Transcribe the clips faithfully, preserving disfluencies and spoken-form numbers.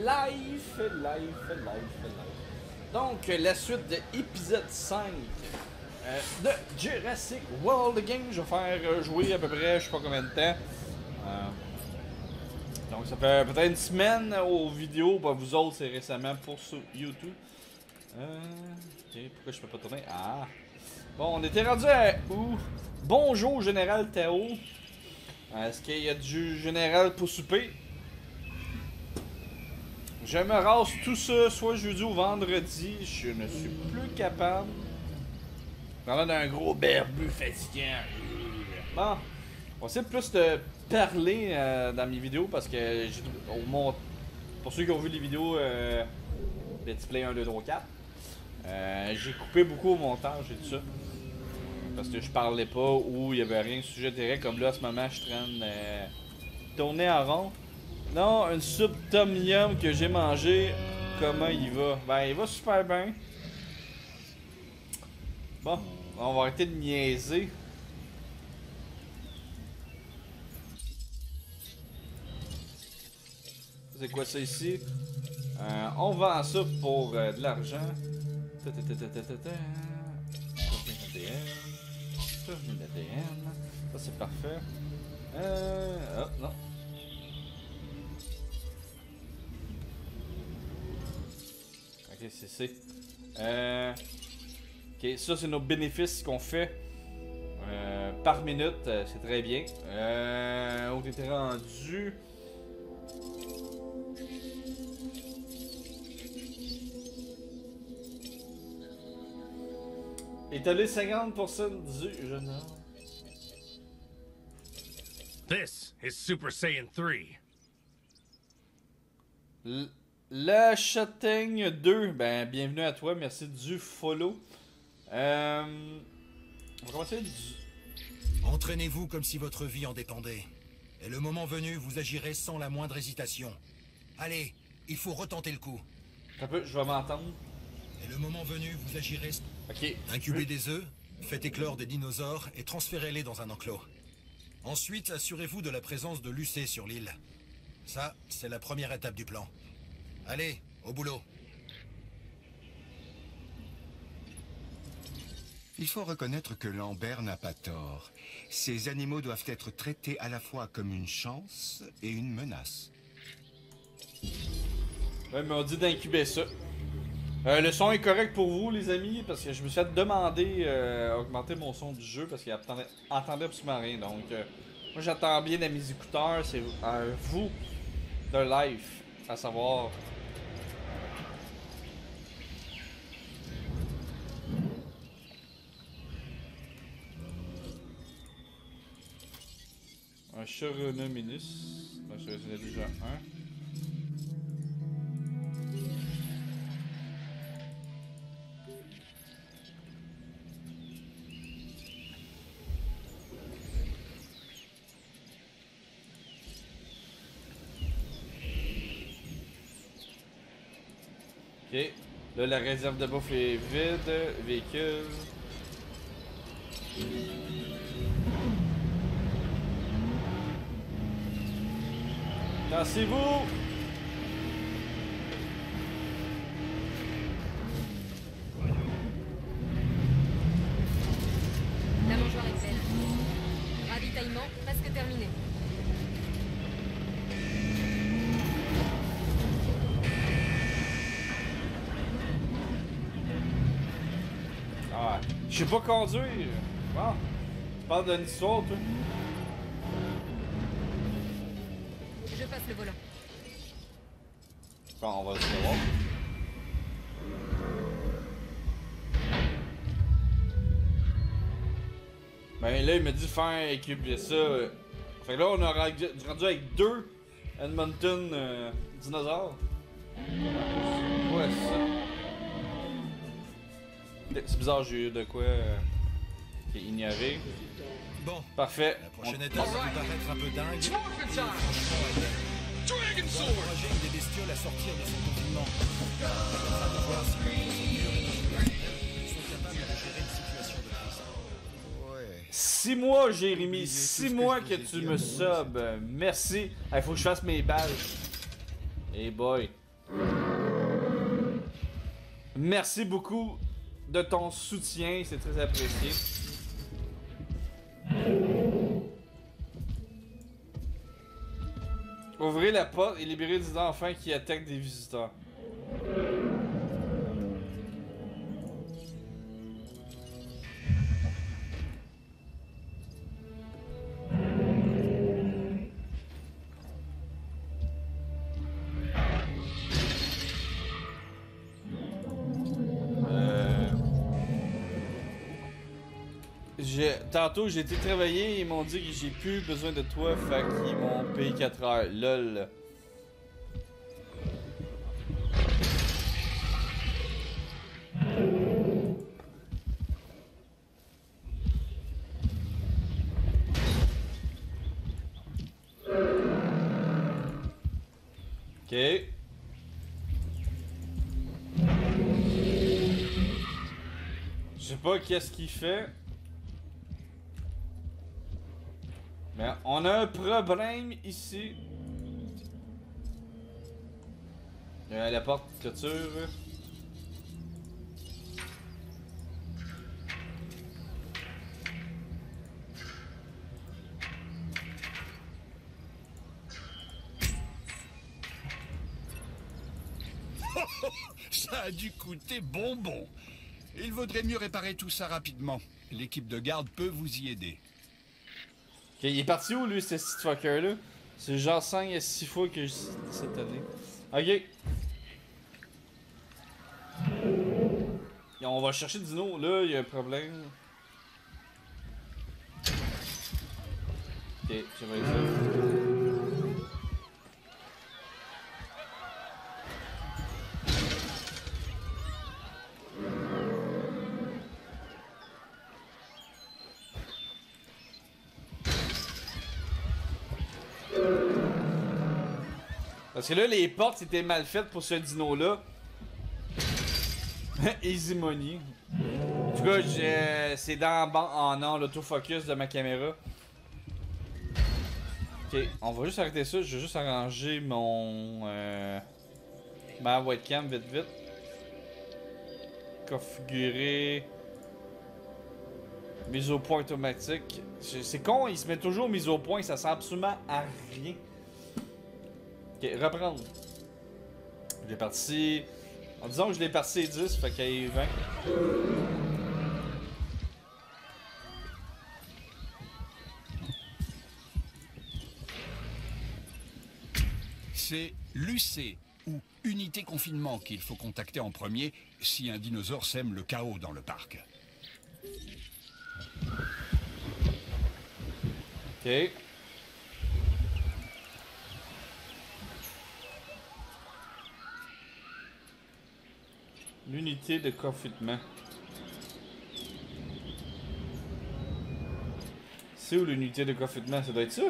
life, life, life, life. Donc, la suite de épisode cinq euh, de Jurassic World Game. Je vais faire euh, jouer à peu près, je sais pas combien de temps. Euh, donc, ça fait peut-être une semaine aux vidéos. Bah, vous autres, c'est récemment pour sur YouTube. Euh, ok, pourquoi je peux pas tourner? Ah! Bon, on était rendu à où? Bonjour, Général Tao. Est-ce qu'il y a du général pour souper? Je me rase tout ça, soit jeudi ou vendredi. Je ne suis plus capable. Dans l'air d'un gros berbu fatigant. Bon, on va essayer de plus de parler euh, dans mes vidéos parce que j'ai au mon... pour ceux qui ont vu les vidéos euh, Let's Play un, deux, trois, quatre, euh, j'ai coupé beaucoup au montage et tout ça. Parce que je parlais pas ou il y avait rien de sujet direct. Comme là, en ce moment, je traîne euh, tourner en rond. Non, une soupe tom yum que j'ai mangé. Comment il va? Ben, il va super bien. Bon, on va arrêter de niaiser. C'est quoi ça ici? Euh, on vend ça pour euh, de l'argent. Ça c'est parfait. Euh... Oh, non. Ok, c'est c'est. Euh... Ok, ça c'est nos bénéfices qu'on fait euh, par minute. Euh, c'est très bien. Euh... On était rendu. Étalé cinquante pour cent du jeune homme. This is Super Saiyan three. L La Châtaigne deux, ben bienvenue à toi, merci du follow. Euh, on va commencer du... Entraînez-vous comme si votre vie en dépendait. Et le moment venu, vous agirez sans la moindre hésitation. Allez, il faut retenter le coup. Un peu, je vais m'entendre. Et le moment venu, vous agirez... Ok. Incubez des œufs, faites éclore des dinosaures et transférez-les dans un enclos. Ensuite, assurez-vous de la présence de Lucé sur l'île. Ça, c'est la première étape du plan. Allez, au boulot. Il faut reconnaître que Lambert n'a pas tort. Ces animaux doivent être traités à la fois comme une chance et une menace. Ouais, mais on dit d'incuber ça. Euh, le son est correct pour vous, les amis, parce que je me suis fait demander euh, augmenter mon son du jeu parce qu'il entendait, entendait absolument rien. Donc, euh, moi j'entends bien dans mes écouteurs, c'est à vous de live, à savoir. Un Chironominus. Ben, je j'en ai déjà un. Ok. Là, la réserve de bouffe est vide. Véhicule. Lancez-vous! La mangeoire est pleine. Ravitaillement presque terminé. Ah, je sais pas conduire. Bon, tu parles d'une histoire, toi. Je passe le volant. Bon, on va le savoir. Ben là, il m'a dit faire équiper ça. Fait que là, on a rendu avec deux Edmonton euh, dinosaures. Ouais, c'est ça. C'est bizarre, j'ai eu de quoi euh, qui est ignoré. Bon, Parfait. la prochaine On... étape va vous paraître un peu dingue. Dragon Il va Sword! encourager une des bestioles à sortir de son confinement. On va voir si ils sont capables de gérer une situation de crise. Ouais. Six mois, Jérémy. Six mois que tu me subs. Merci. Il faut que je fasse mes balles. Hey boy. Merci beaucoup de ton soutien, c'est très apprécié. Ouvrez la porte et libérez des enfants qui attaquent des visiteurs. Tantôt, j'ai été travailler et ils m'ont dit que j'ai plus besoin de toi, fait qu'ils m'ont payé quatre heures. Lol. Ok. Je sais pas qu'est-ce qu'il fait. Mais on a un problème ici. Euh, la porte clôture. Ça a dû coûter bonbon. Il vaudrait mieux réparer tout ça rapidement. L'équipe de garde peut vous y aider. Ok, il est parti où lui, ce petit fucker là? C'est genre cinq à six fois que je cette année. Ok. Et on va chercher Dino, là, il y a un problème. Ok, j'aimerais ça. Parce que là, les portes étaient mal faites pour ce dino-là. Easy money. En tout cas, c'est dans en non, l'autofocus de ma caméra. Ok, on va juste arrêter ça. Je vais juste arranger mon... Euh, ma webcam vite vite. Configurer... Mise au point automatique. C'est con, il se met toujours mise au point. Ça sert absolument à rien. Ok, reprendre. Je l'ai parti... En disant que je l'ai parti dix, fait qu'il y a vingt. C'est l'U C, ou unité confinement, qu'il faut contacter en premier si un dinosaure sème le chaos dans le parc. Ok. L'unité de confinement. C'est où l'unité de confinement? Ça doit être ça?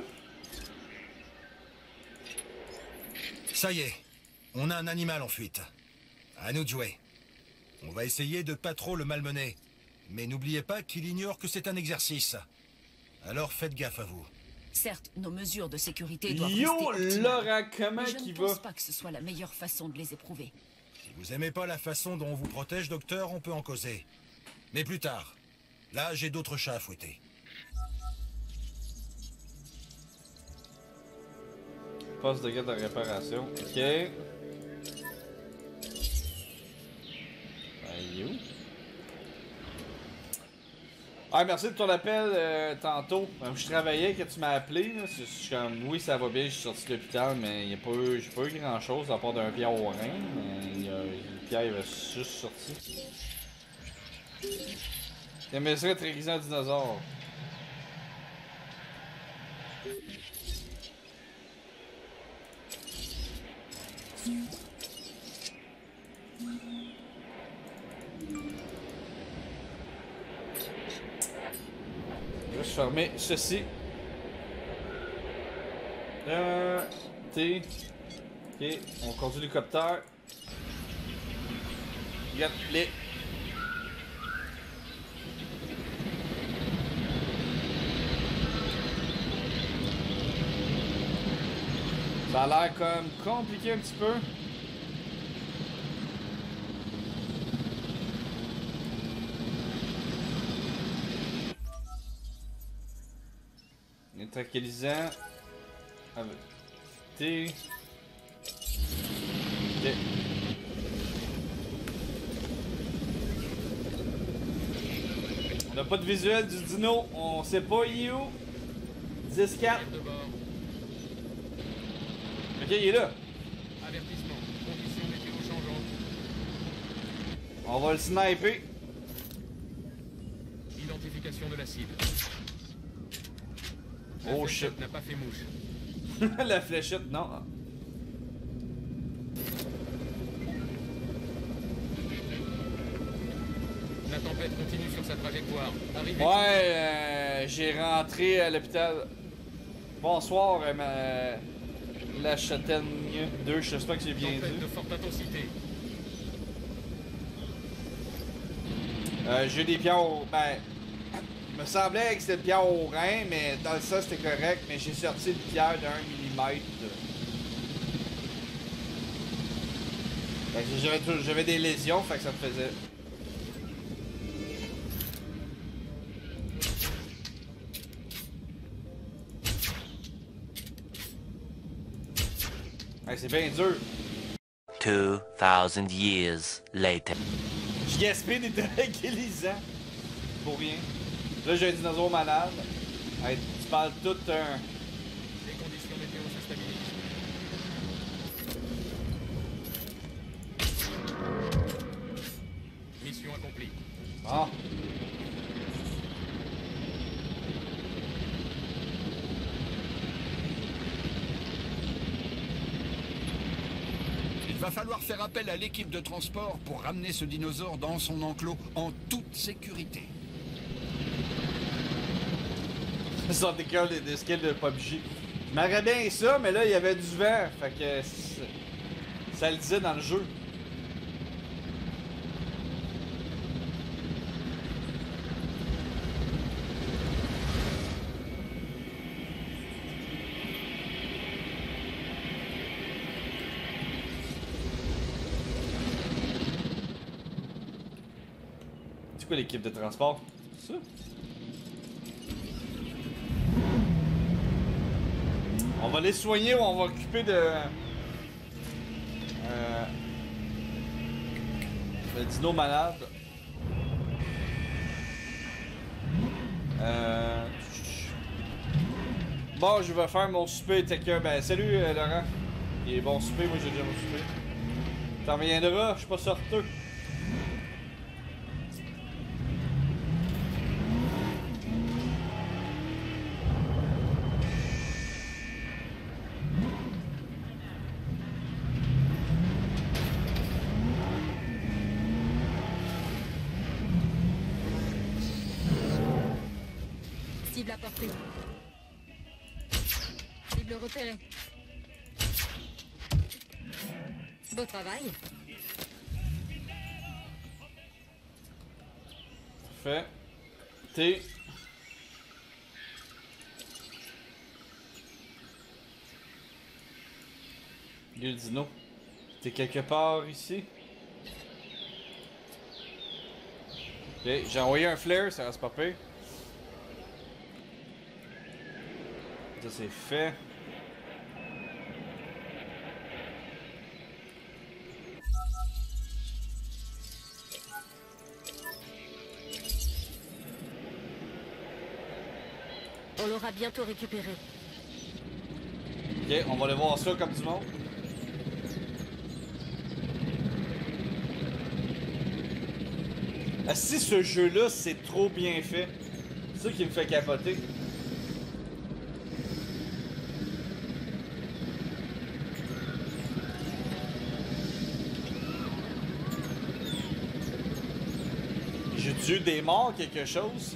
Ça y est, on a un animal en fuite. À nous de jouer. On va essayer de pas trop le malmener. Mais n'oubliez pas qu'il ignore que c'est un exercice. Alors faites gaffe à vous. Certes, nos mesures de sécurité doivent Yo, rester Laura, comment mais je qui ne va? pense pas que ce soit la meilleure façon de les éprouver. Si vous aimez pas la façon dont on vous protège, docteur, on peut en causer. Mais plus tard. Là, j'ai d'autres chats à fouetter. Poste de garde de réparation. Ok. Ben, il est où? Ah, merci de ton appel euh, tantôt. Ben, je travaillais quand tu m'as appelé. Là. Je suis comme, oui, ça va bien, je suis sorti de l'hôpital, mais il a pas eu, j'ai pas eu grand chose à part d'un pierre au rein. Mais il y a, le pierre il va juste sorti. J'aimerais ça être aiguisé en dinosaure. Je vais fermer ceci. Euh, T. Ok, on conduit l'hélicoptère. Regarde les. Ça a l'air comme compliqué un petit peu. Tranquillisant. Avec T. T. On n'a pas de visuel du dino. On sait pas il est où. dix quatre. De bord. Ok, il est là. Avertissement. Conditions météo changeantes. On va le sniper. Identification de la cible. La Oh fléchette shit. n'a pas fait mouche. La fléchette, non. La tempête continue sur sa trajectoire. Arrivez. Ouais, euh, j'ai rentré à l'hôpital. Bonsoir, euh, ma... la châtaigne deux, je sais pas que j'ai bien Tempête dit. de forte intensité. Euh, j'ai des pierres au... Ben, il me semblait que c'était des pierres au rein, mais dans le sens c'était correct, mais j'ai sorti une pierre d'un millimètre. Fait que j'avais tout- j'avais des lésions, fait que ça me faisait... Hey, c'est bien dur. Two thousand years later. Je gaspille des tranquillisants. Pour rien. Là, j'ai un dinosaure malade. Hey, tu parles tout un... Les conditions météo se stabilisent. Mission accomplie. Ah. Il va falloir faire appel à l'équipe de transport pour ramener ce dinosaure dans son enclos en toute sécurité. Ça des cœurs des, des skills de P U B G. Je m'aurais bien ça, mais là, il y avait du vent. Fait que... c'est- ça le disait dans le jeu. C'est quoi l'équipe de transport? Ça? On va les soigner ou on va occuper de... Euh... Le dino malade. Euh... Bon, je vais faire mon souper, Taker. Ben, salut, euh, Laurent. Il est bon souper, moi j'ai déjà mon souper. T'en reviendras, je suis pas sorteux. Cible à portée. Cible repérée. Beau travail. Fait. T. Il y a le dino. T'es quelque part ici? Ok, j'ai envoyé un flare, ça reste pas pire. Ça c'est fait. On l'aura bientôt récupéré. Ok, on va aller voir ça comme du monde. Ah, si ce jeu-là, c'est trop bien fait. C'est ça qui me fait capoter. J'ai eu des morts, quelque chose.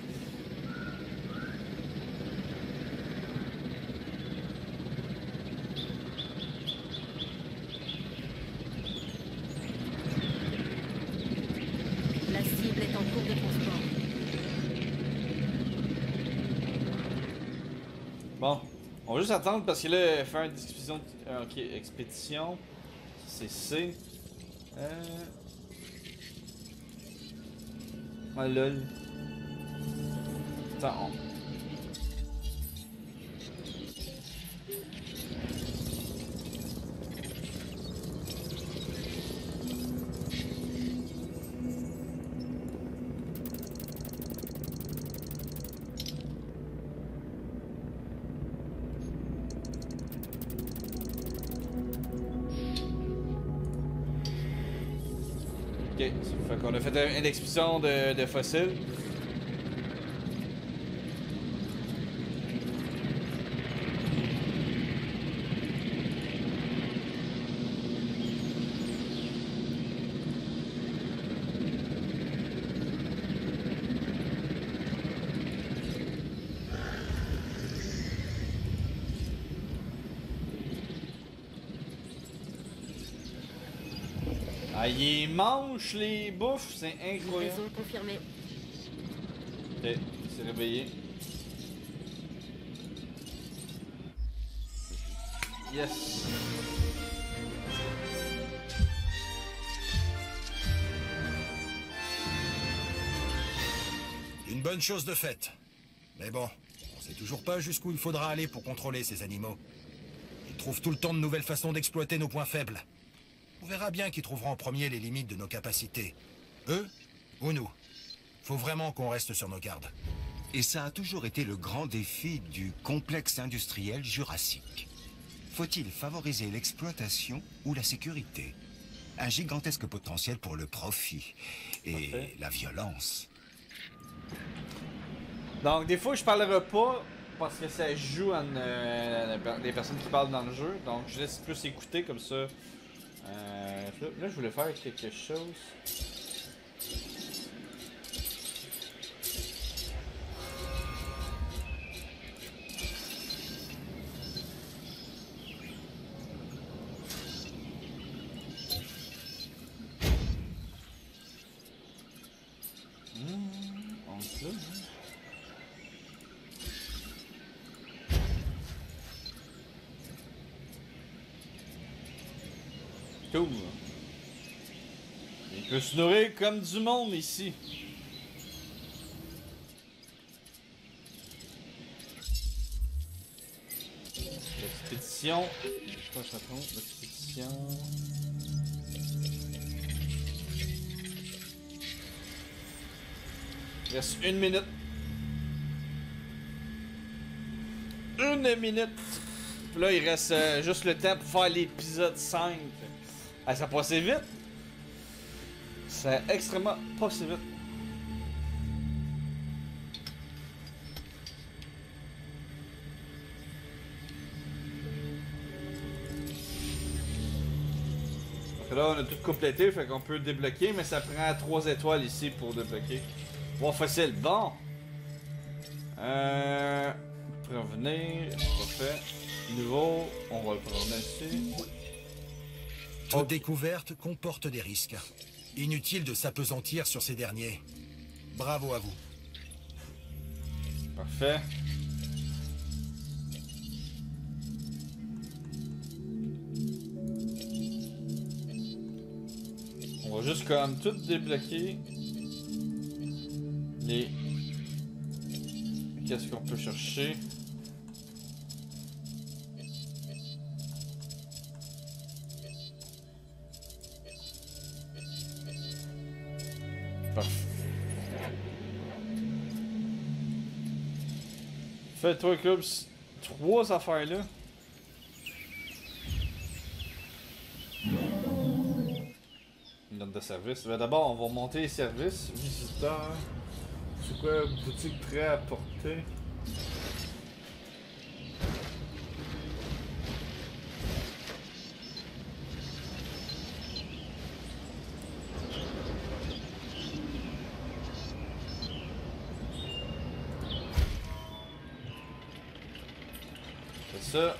La cible est en cours de transport. Bon, on va juste attendre parce que là, faire une discussion. euh, Ok, expédition. C'est C. Euh. Ah lol. Attends, on... Ok, fait qu'on a fait une expédition de, de fossiles. Ah, ils mangent les bouffes, c'est incroyable. Livraison confirmée. Ok, il s'est réveillé. Yes. Une bonne chose de faite. Mais bon, on sait toujours pas jusqu'où il faudra aller pour contrôler ces animaux. Ils trouvent tout le temps de nouvelles façons d'exploiter nos points faibles. On verra bien qui trouvera en premier les limites de nos capacités. Eux ou nous. Faut vraiment qu'on reste sur nos gardes. Et ça a toujours été le grand défi du complexe industriel jurassique. Faut-il favoriser l'exploitation ou la sécurité? Un gigantesque potentiel pour le profit et Parfait. la violence. Donc, des fois, je parlerai pas parce que ça joue en euh, les personnes qui parlent dans le jeu. Donc, je laisse plus écouter comme ça. Euh, là, je voulais faire quelque chose. Mmh, on se l'a, hein. Cool. Il peut se nourrir comme du monde ici. L'expédition. Je sais pas si je me trompe. L'expédition. Il reste une minute. Une minute. Puis là, il reste euh, juste le temps pour faire l'épisode cinq. Ah, ça passait vite. C'est extrêmement passé vite. Donc là, on a tout complété, fait qu'on peut débloquer, mais ça prend trois étoiles ici pour débloquer. Bon, facile. Bon. Euh... Prévenir. Parfait. Nouveau. On va le prévenir ici. Toute découverte comporte des risques. Inutile de s'appesantir sur ces derniers. Bravo à vous. Parfait. On va juste comme tout débloquer. Les... Qu'est-ce qu'on peut chercher? Parfait. Fais-toi club trois affaires là. Une note de service. Ben, d'abord, on va monter les services. Visiteur. C'est quoi? Boutique prêt à porter. C'est ça.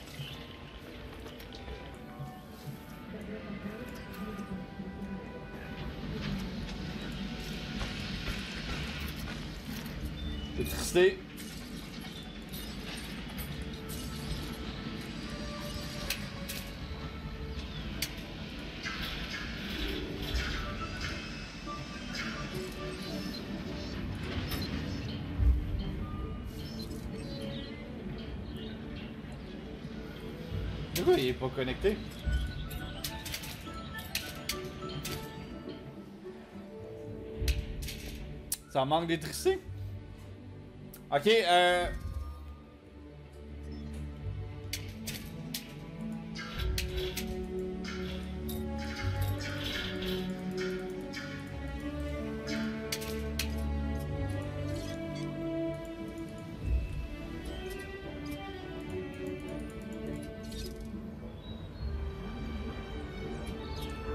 Électricité. Pourquoi il est pas connecté? Ça manque d'électricité? Ok, euh...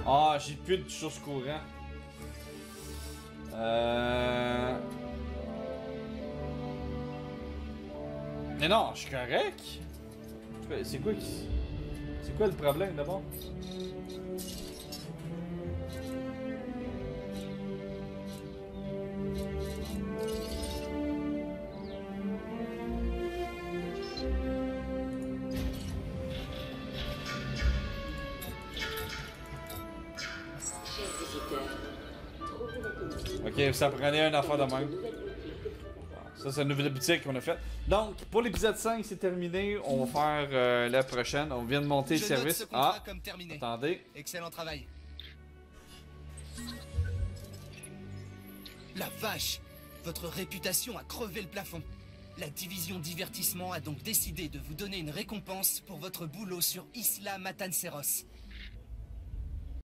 Ah, j'ai plus de source courant. Euh... Mais non, je suis correct. C'est quoi qui... C'est quoi le problème d'abord? Ok, ça prenait une affaire de même. Ça, c'est une nouvelle boutique qu'on a faite. Donc, pour l'épisode cinq, c'est terminé. On va faire euh, la prochaine. On vient de monter Je le note service. ce contrat Ah, comme terminé. attendez. Excellent travail. La vache! Votre réputation a crevé le plafond. La division divertissement a donc décidé de vous donner une récompense pour votre boulot sur Isla Matanceros.